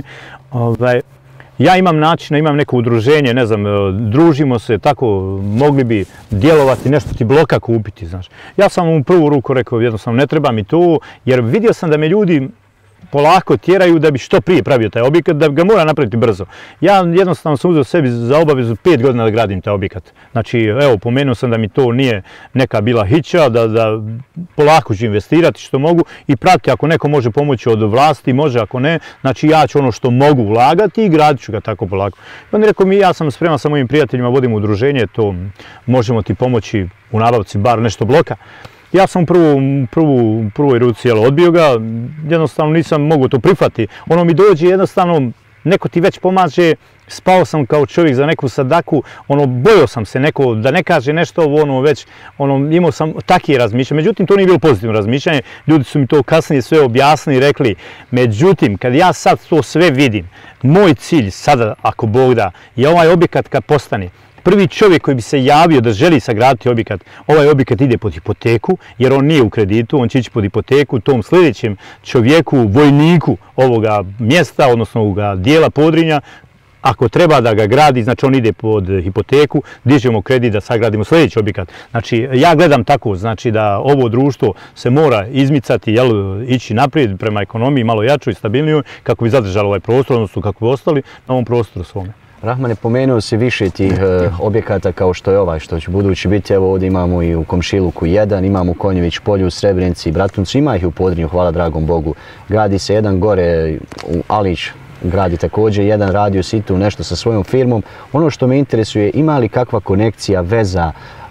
Ja imam načina, imam neko udruženje, ne znam, družimo se, tako mogli bi djelovati, nešto ti bloka kupiti, znaš. Ja sam u prvu ruku rekao, jednostavno, ne treba mi to, jer vidio sam da me ljudi polako tjeraju da bi što prije pravio taj objekat, da ga mora napraviti brzo. Ja jednostavno sam uzeo sebi za obavezu 5 godina da gradim taj objekat. Znači, evo, pomenuo sam da mi to nije neka bila hića, da polako ću investirati što mogu i pratiti ako neko može pomoći od vlasti, može, ako ne, znači ja ću ono što mogu ulagati i gradit ću ga tako polako. I on je rekao mi, ja sam spreman sa mojim prijateljima, vodim udruženje, to možemo ti pomoći u nabavci bar nešto bloka. Ja sam u prvoj ruci odbio ga, jednostavno nisam mogu to prihvatiti. Ono mi dođe jednostavno, neko ti već pomaže, spao sam kao čovjek za neku sadaku, bojao sam se neko da ne kaže nešto, imao sam takve razmišljanje. Međutim, to nije bilo pozitivno razmišljanje, ljudi su mi to kasnije sve objasnili i rekli. Međutim, kad ja sad to sve vidim, moj cilj sada, ako Bog da, je ovaj objekat kad postane, prvi čovjek koji bi se javio da želi sagraditi objekat, ovaj objekat ide pod hipoteku, jer on nije u kreditu, on će ići pod hipoteku tom sljedećem čovjeku, vojniku ovoga mjesta, odnosno ovoga dijela Podrinja. Ako treba da ga gradi, znači on ide pod hipoteku, dižemo kredit da sagradimo sljedeći objekat. Znači, ja gledam tako, znači da ovo društvo se mora izmicati, ići naprijed prema ekonomiji, malo jačoj i stabilnijoj, kako bi zadržalo ovaj prostor, odnosno kako bi ostali na ovom prostoru svome. Rahmane, pomenuo si više tih objekata kao što je ovaj, što će budući biti, evo ovdje imamo i u Komšiluku 1, imamo u Konjević polju, u Srebrenici i Bratuncu, ima ih u Podrinju, hvala dragom Bogu. Gradi se jedan gore u Alić, gradi također jedan, radi u Situ nešto sa svojom firmom. Ono što me interesuje, ima li kakva konekcija, veza,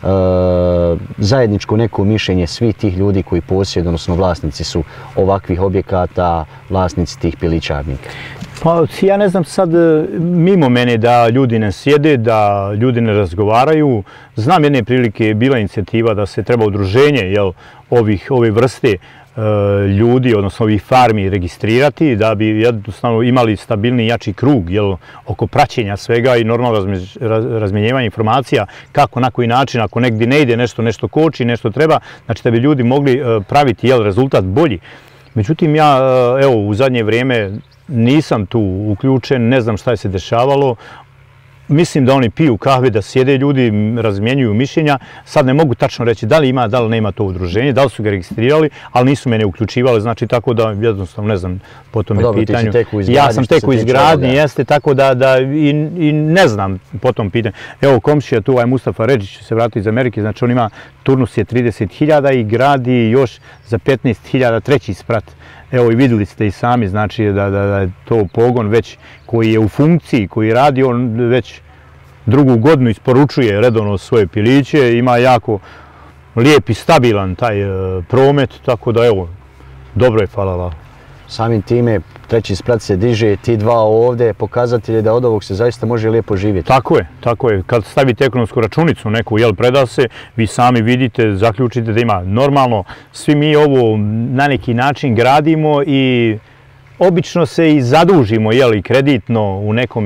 zajedničko neko mišljenje svih tih ljudi koji posjeduju, odnosno vlasnici su ovakvih objekata, vlasnici tih pilićarnika? Pa ja ne znam sad mimo mene da ljudi ne sjede, da ljudi ne razgovaraju. Znam jedne prilike je bila inicijativa da se treba udruženje ove vrste ljudi, odnosno ovih farmi registrirati, da bi jednostavno imali stabilni jači krug oko praćenja svega i normalno razmjenjivanja informacija kako, na koji način, ako negdje ne ide nešto koči, nešto treba, znači da bi ljudi mogli praviti rezultat bolji. Međutim, ja u zadnje vrijeme nisam tu uključen, ne znam šta je se dešavalo. Mislim da oni piju kahve, da sjede ljudi, razmjenjuju mišljenja. Sad ne mogu tačno reći da li ima, da li nema to udruženje, da li su ga registrirali, ali nisu mene uključivali, znači tako da jednostavno ne znam po tome pitanju. Ja sam tek u izgradnji, jeste, tako da i ne znam po tom pitanju. Evo komšija tu, Mustafa Redžić se vratio iz Amerike, znači on ima turnus je 30.000 i gradi još za 15.000 treći sprat. Evo i vidjeli ste i sami, znači da je to pogon već koji je u funkciji, koji radi, on već drugu godinu isporučuje redovno svoje piliće, ima jako lijep i stabilan taj promet, tako da evo, dobro je, hvala Allahu. Samim time, treći sprat se diže, ti dva ovdje, pokazatelj je da od ovog se zaista može lijepo živjeti. Tako je. Kad stavite ekonomsku računicu neku, preda se, vi sami vidite, zaključite da ima normalno. Svi mi ovo na neki način gradimo i obično se i zadužimo, kreditno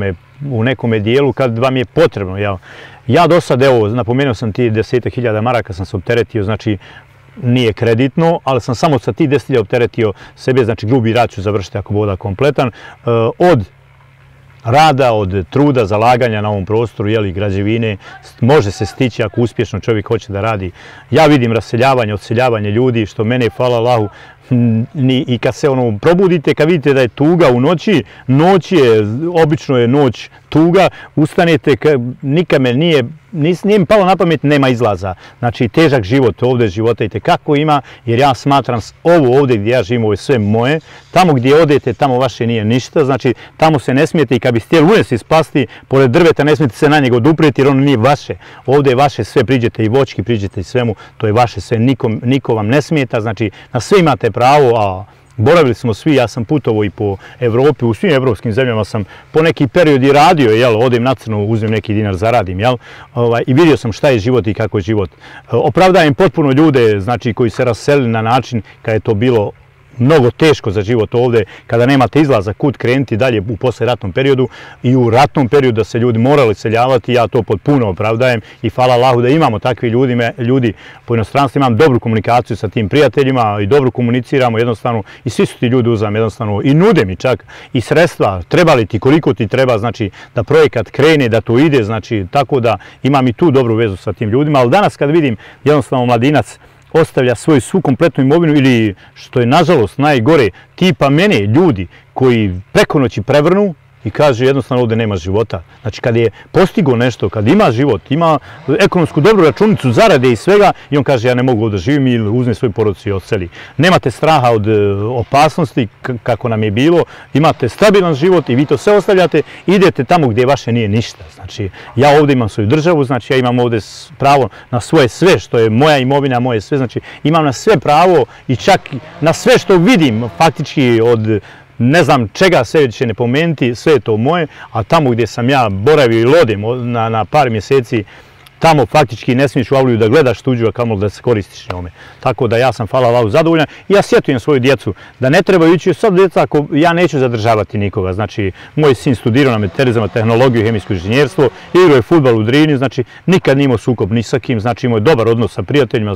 u nekome dijelu kad vam je potrebno. Ja do sad, evo, napomenuo sam ti 10.000 maraka sam se opteretio, znači nije kreditno, ali sam samo sa ti 10.000 opteretio sebe, znači grubi rad ću završiti ako bude kompletan. Od rada, od truda, zalaganja na ovom prostoru, građevine, može se stići ako uspješno čovjek hoće da radi. Ja vidim raseljavanje, odseljavanje ljudi, što mene, hvala Allahu, i kad se probudite, kad vidite da je tuga u noći, obično je noć tuga, ustanete, nikad me nije mi palo na pamet, nema izlaza. Znači, težak život ovdje, života i tekako ima, jer ja smatram ovo ovdje gdje ja živim, ovo je sve moje. Tamo gdje odete, tamo vaše nije ništa, znači, tamo se ne smijete i kad biste htjeli unesti spasti, pored drveta ne smijete se na njega oduprijeti jer ono nije vaše. Ovdje je vaše sve, priđete i voćki, priđete i svemu, to je vaše sve, niko vam ne smijeta, znači, na sve imate pravo, a boravili smo svi, ja sam putovao i po Evropi, u svim evropskim zemljama sam po neki period i radio, jel, odem na crno, uzmem neki dinar, zaradim, jel, i vidio sam šta je život i kako je život. Opravdajem potpuno ljude, znači, koji se raselili na način kada je to bilo mnogo teško za život ovdje, kada nemate izlaza kud krenuti dalje u posleratnom periodu i u ratnom periodu da se ljudi morali seljavati, ja to potpuno opravdajem i hvala Allahu da imamo takvi ljudi po inostranstvu, imam dobru komunikaciju sa tim prijateljima i dobro komuniciramo jednostavno i svi su ti ljudi uzam jednostavno i nude mi čak i sredstva, treba li ti, koliko ti treba, znači da projekat krene, da to ide, znači tako da imam i tu dobru vezu sa tim ljudima, ali danas kad vidim jednostavno mladinac ostavlja svoju svu kompletnu imovinu ili, što je nažalost najgore, tipa mene, ljudi koji preko noći prevrnu i kaže jednostavno ovdje nema života. Znači kad je postigao nešto, kad ima život, ima ekonomsku dobru računicu, zarade i svega i on kaže ja ne mogu ovdje živim ili uzme svoju porodicu i odseli. Nemate straha od opasnosti kako nam je bilo, imate stabilan život i vi to sve ostavljate, idete tamo gdje vaše nije ništa. Znači ja ovdje imam svoju državu, znači ja imam ovdje pravo na svoje sve što je moja imovina, moje sve, znači imam na sve pravo i čak na sve što vidim faktički od ne znam čega sve će ne pomenuti, sve je to moje, a tamo gdje sam ja boravio i lodim na par mjeseci, tamo faktički ne smiješ u avliju da gledaš tuđu, a kamoli da se koristiš njome. Tako da ja sam, hvala Allahu, zadovoljan i ja sjetujem svoju djecu da ne trebaju ići sad djeca ako ja neću zadržavati nikoga. Znači, moj sin studirao na Meterizama tehnologiju i hemijsko inženjerstvo, igrao je fudbal u Drini, znači nikad nije imao sukob ni sa kim, znači imao je dobar odnos sa prijateljima,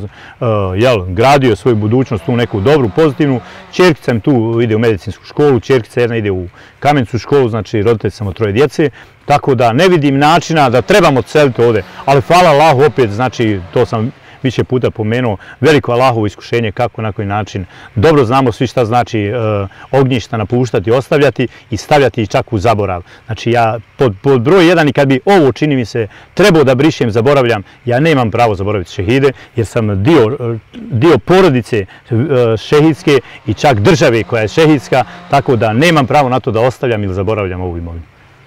gradio je svoju budućnost u neku dobru, pozitivnu. Ćerkica mi tu ide u medicinsku školu, ćerkica jedna ide u Kamenicu školu, znači roditelj sam od 3 djece. Tako da ne vidim načina da trebamo odseliti ovdje, ali hvala Allahu opet, znači to sam više puta pomenuo, veliko Allahovo iskušenje kako, na koji način. Dobro znamo svi šta znači ognjišta napuštati, ostavljati i stavljati čak u zaborav. Znači ja pod broj 1 i kad bi ovo čini mi se trebao da brišem, zaboravljam, ja nemam pravo zaboraviti šehide jer sam dio porodice šehidske i čak države koja je šehidska, tako da nemam pravo na to da ostavljam ili zaboravljam ovu imovinu.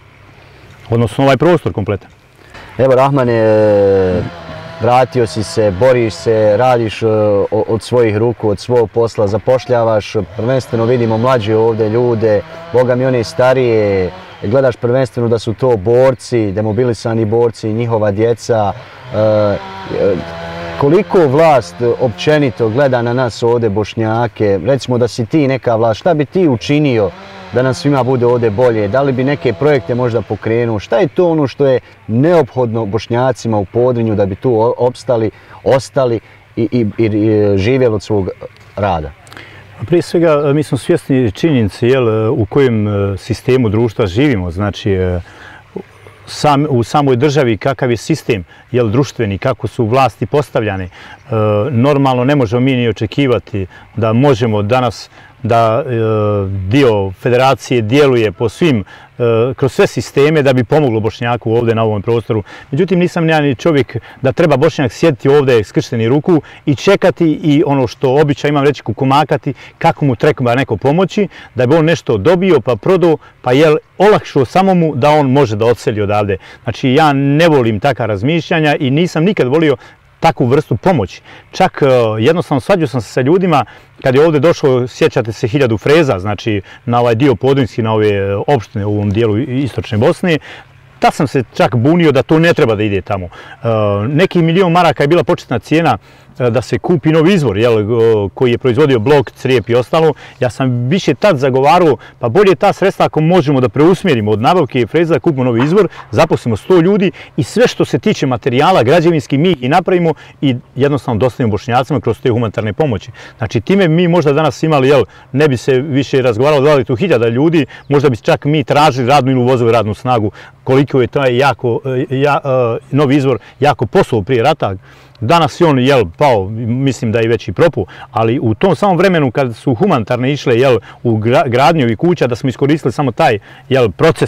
Odnosno ovaj prostor kompletan. Evo Rahmane, vratio si se, boriš se, radiš od svojih ruku, od svog posla, zapošljavaš, prvenstveno vidimo mlađe ovdje ljude, boga mi one starije, gledaš prvenstveno da su to borci, demobilisani borci, njihova djeca. Koliko vlast općenito gleda na nas ovdje Bošnjake, recimo da si ti neka vlast, šta bi ti učinio da nam svima bude ovdje bolje, da li bi neke projekte možda pokrenuo, šta je to ono što je neophodno Bošnjacima u Podrinju da bi tu opstali, ostali i živjeli od svog rada? Prije svega mi smo svjesni činjenice u kojem sistemu društva živimo, znači u samoj državi kakav je sistem društveni, kako su vlasti postavljane. Normalno ne možemo mi ni očekivati da možemo danas da dio federacije djeluje po svim, kroz sve sisteme da bi pomoglo Bošnjaku ovdje na ovom prostoru. Međutim, nisam ja ni čovjek da treba Bošnjak sjediti ovdje skrštenih ruku i čekati i ono što običaj imam reći kukumakati kako mu treba neko pomoći, da bi on nešto dobio pa prodao pa olakšao samomu da on može da odseli odavde. Znači ja ne volim taka razmišljanja i nisam nikad volio takvu vrstu pomoći. Čak jednostavno svađao sam se sa ljudima kad je ovdje došlo, sjećate se 1000 freza, znači na ovaj dio Podrinjski, na ove opštine u ovom dijelu istočne Bosne, da sam se čak bunio da to ne treba da ide tamo. Neki 1.000.000 maraka je bila početna cijena da se kupi novi izvor koji je proizvodio blok, crijep i ostalo. Ja sam više tad zagovarao, pa bolje ta sredstva ako možemo da preusmjerimo od nabavke freza, da kupimo novi izvor, zaposlimo 100 ljudi i sve što se tiče materijala građevinski mi i napravimo i jednostavno dostavimo Bošnjacima kroz te humanitarne pomoći. Znači time mi možda danas imali, ne bi se više razgovaralo da li tu 1000 ljudi, možda bi čak mi tražili radnu ili uvozili radnu snagu, koliko je taj novi izvor jako posao prije rata. Danas je on pao, mislim da je već i propu, ali u tom samom vremenu kad su humanitarne išle u gradnju i kuća, da smo iskoristili samo taj proces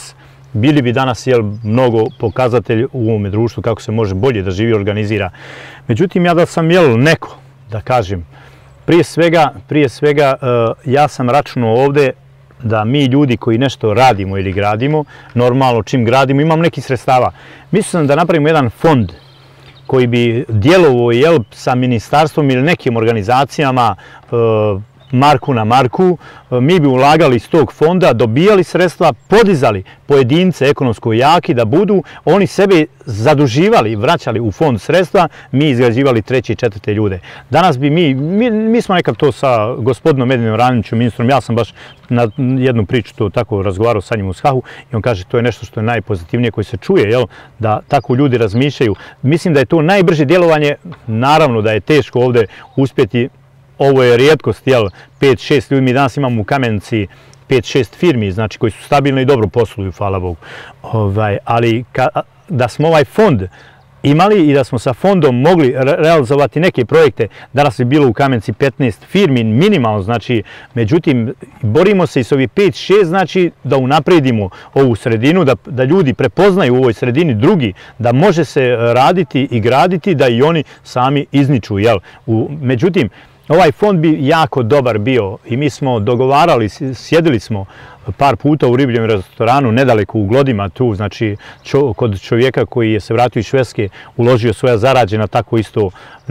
bili bi danas mnogo pokazatelj u ovome društvu kako se može bolje da živi i organizira. Međutim, ja da sam neko, da kažem, prije svega ja sam računao ovde da mi ljudi koji nešto radimo ili gradimo, normalno čim gradimo, imamo nekih sredstava. Mislio sam da napravimo jedan fond koji bi djelovao sa ministarstvom ili nekim organizacijama marku na marku, mi bi ulagali iz tog fonda, dobijali sredstva, podizali pojedince ekonomsko jaki da budu, oni sebe zaduživali, vraćali u fond sredstva, mi izgrađivali treće i četvrte ljude. Danas bi mi smo nekad to sa gospodinom Medinom Ranićem, ministrom, ja sam baš na jednu priču to tako razgovarao sa njim u Skahu i on kaže to je nešto što je najpozitivnije koji se čuje, da tako ljudi razmišljaju. Mislim da je to najbrže djelovanje, naravno da je teško ovdje uspjeti. Ovo je rijetkost, 5-6 ljudi, mi danas imamo u Kamenici 5-6 firmi, znači koji su stabilni i dobro posluju, hvala Bogu. Ali da smo ovaj fond imali i da smo sa fondom mogli realizovati neke projekte, danas bi bilo u Kamenici 15 firmi minimalno, znači, međutim, borimo se i s ovih 5-6, znači, da unapredimo ovu sredinu, da ljudi prepoznaju u ovoj sredini drugi, da može se raditi i graditi, da i oni sami izniču, Međutim, ovaj fond bi jako dobar bio i mi smo dogovarali, sjedili smo par puta u ribljem restoranu, nedaleko u Glodima tu, znači kod čovjeka koji je se vratio iz Švedske, uložio svoja zarađena tako isto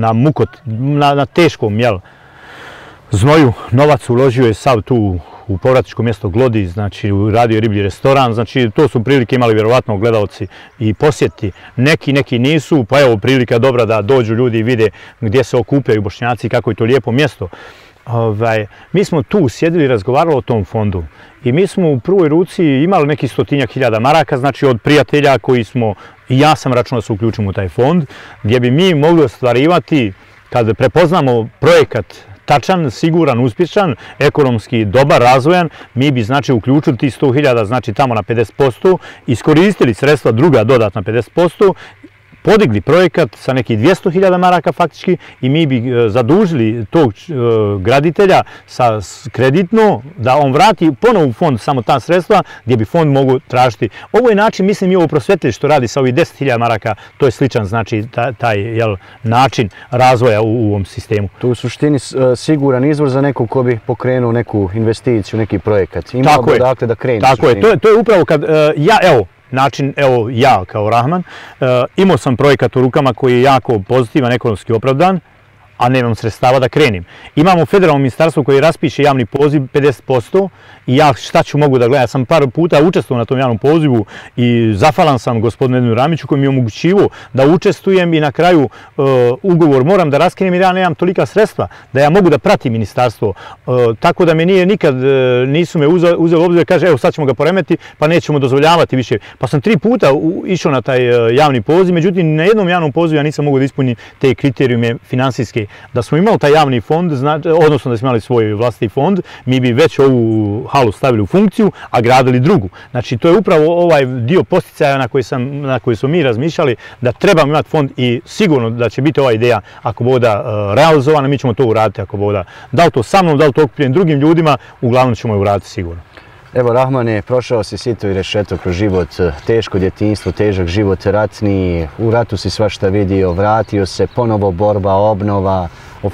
na teškom znoju, novac uložio je sav tu u povratničko mjesto Glodi, znači radio riblji restoran, znači to su prilike imali vjerovatno gledalci i posjeti. Neki nisu, pa evo prilika dobra da dođu ljudi i vide gdje se okupljaju Bošnjaci i kako je to lijepo mjesto. Mi smo tu sjedili i razgovarali o tom fondu i mi smo u prvoj ruci imali neki 100.000 maraka, znači od prijatelja koji smo, i ja sam računao da se uključimo u taj fond, gdje bi mi mogli ostvarivati, kad prepoznamo projekat tačan, siguran, uspješan, ekonomski dobar, razvojan, mi bi znači uključili ti 100.000, znači tamo na 50%, iskoristili sredstva druga dodatna 50%, podigli projekat sa nekih 200.000 maraka faktički i mi bi zadužili tog graditelja kreditno da on vrati ponovo u fond samo ta sredstva gdje bi fond mogu tražiti. Ovo je način, mislim i ovo prosvjetlje što radi sa ovih 10.000 maraka, to je sličan znači taj način razvoja u ovom sistemu. To je u suštini siguran izvor za nekog ko bi pokrenuo neku investiciju, neki projekat. Imao bi dakle da krene. Tako je, to je upravo kad ja kao Rahman, imao sam projekat u rukama koji je jako pozitivan, ekonomski opravdan, a nemam sredstava da krenim. Imamo federalno ministarstvo koje raspiše javni poziv 50% i ja šta ću mogu da gledam. Ja sam par puta učestvovao na tom javnom pozivu i zahvalan sam gospodinu Edinu Ramiću koji mi je omogućivao da učestvujem i na kraju ugovor moram da raskinem jer ja nemam tolika sredstva da ja mogu da pratim ministarstvo. Tako da me nisu me uzeli obzir da kaže evo sad ćemo ga poremeti pa nećemo dozvoljavati više. Pa sam 3 puta išao na taj javni poziv, međutim na jednom javnom pozivu ja nisam mogao da ispunim te kriterijume finansijske. Da smo imali taj javni fond, odnosno da smo imali svoj vlastiti fond, mi bi već ovu halu stavili u funkciju, a gradili drugu. Znači, to je upravo ovaj dio posticaja na koji smo mi razmišljali da trebamo imati fond i sigurno da će biti ova ideja, ako boda realizovana, mi ćemo to uraditi, ako boda. Da li to sa mnom, da li to okupljenim drugim ljudima, uglavnom ćemo je uraditi sigurno. Evo, Rahmane, prošao si sito i rešeto kroz život, teško djetinjstvo, težak život ratni, u ratu si svašta vidio, vratio se, ponovo borba, obnova,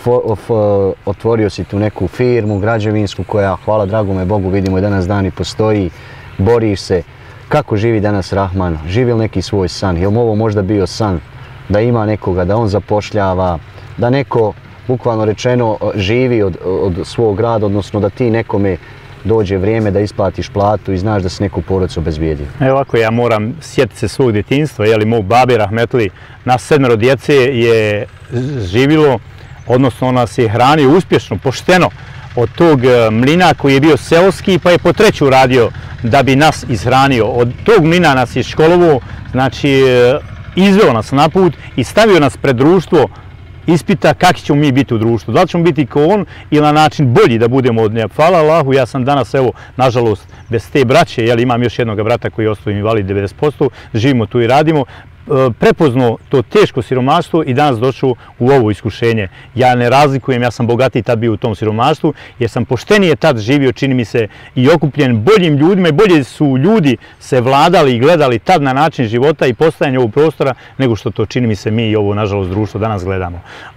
otvorio si tu neku firmu građevinsku koja, hvala dragome Bogu, vidimo i danas dan i postoji, boriš se. Kako živi danas Rahman? Živi li neki svoj san? Je li ovo možda bio san da ima nekoga, da on zapošljava, da neko, bukvalno rečeno, živi od svog rada, odnosno da ti nekome dođe vrijeme da isplatiš platu i znaš da si neku porodicu obezbijedio? Evo ovako, ja moram sjetiti se svog djetinjstva, mog babe Rahmetli, nas 7 djece je živilo, odnosno on nas je hranio uspješno, pošteno, od tog mlina koji je bio seoski pa je po treću radio da bi nas ishranio. Od tog mlina nas je školovao, znači izveo nas na put i stavio nas pred društvo ispita kako ćemo mi biti u društvu. Da li ćemo biti kao on ili na način bolji da budemo od njega. Hvala Allahu, ja sam danas, evo, nažalost, bez te braće, imam još jednog brata koji je ostao invalid 90%, živimo tu i radimo. prepoznao to teško siromaštvo i danas došao u ovo iskušenje. Ja ne razlikujem, ja sam bogatiji tad bio u tom siromaštvu, jer sam poštenije tad živio, čini mi se, i okupljen boljim ljudima i bolje su ljudi se vladali i gledali tad na način života i postajanje ovog prostora, nego što to, čini mi se, mi i ovo, nažalost, društvo danas gledamo.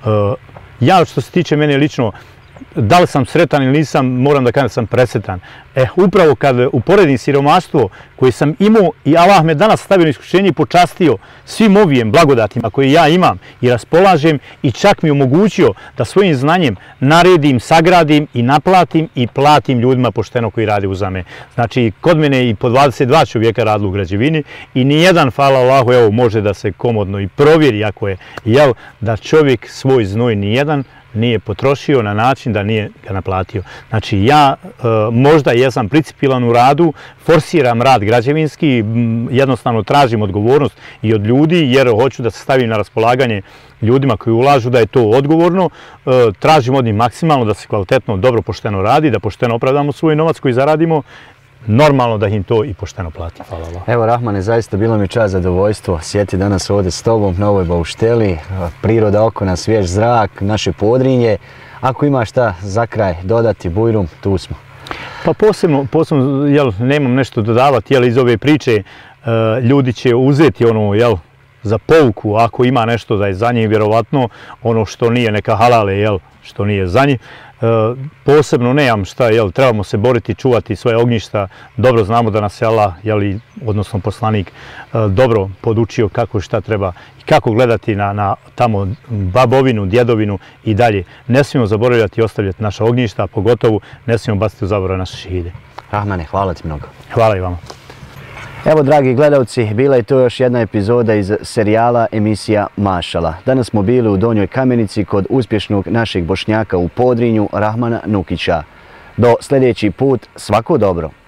Ja, što se tiče mene lično, da li sam sretan ili nisam, moram da kažem da sam presretan. Upravo kad uporedim siromaštvo koje sam imao i Allah me danas stavio na iskušenje i počastio svim ovim blagodatima koje ja imam i raspolažem i čak mi omogućio da svojim znanjem naredim, sagradim i naplatim i platim ljudima pošteno koji rade uza me. Znači, kod mene i po 22 čovjeka radilo u građevini i nijedan, hvala Allahu, evo, može da se komodno i provjeri ako je, jel, da čovjek svoj znoj nijedan nije potrošio na način da nije ga naplatio. Znači, ja možda jesam principijelan u radu, forsiram rad građevinski, jednostavno tražim odgovornost i od ljudi, jer hoću da se stavim na raspolaganje ljudima koji ulažu, da je to odgovorno. Tražim od njih maksimalno da se kvalitetno, dobro, pošteno radi, da pošteno opravdamo svoj novac koji zaradimo, normalno da im to i pošteno plati. Hvala Allah. Evo, Rahmane, zaista bilo mi čast, zadovoljstvo sjeti danas ovdje s tobom na ovoj Baušteli, priroda oko nas, svjež zrak, naše Podrinje. Ako imaš šta za kraj dodati, Bujrum, tu smo. Pa posebno, jel, nemam nešto dodavati, jel, iz ove priče ljudi će uzeti ono, jel, za pouku, ako ima nešto da je za njih, vjerovatno, ono što nije neka halale, jel, što nije za njih. Posebno nemam šta, jel, trebamo se boriti, čuvati svoje ognjišta. Dobro znamo da nas je Allah, jel, odnosno poslanik, dobro podučio kako šta treba i kako gledati na tamo babovinu, djedovinu i dalje. Ne smijemo zaboravljati i ostavljati naša ognjišta, a pogotovo ne smijemo baciti u zaborav naše šehide. Rahmane, hvala ti mnogo. Hvala i vama. Evo, dragi gledalci, bila je to još jedna epizoda iz serijala emisija Mašala. Danas smo bili u Donjoj Kamenici kod uspješnog našeg Bošnjaka u Podrinju, Rahmana Nukića. Do sljedeći put, svako dobro!